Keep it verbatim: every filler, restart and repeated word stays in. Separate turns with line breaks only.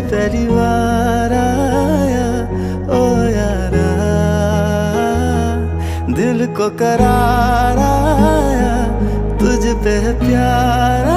पहली बार आया ओ यारा, दिल को करार आया, तुझ पे प्यार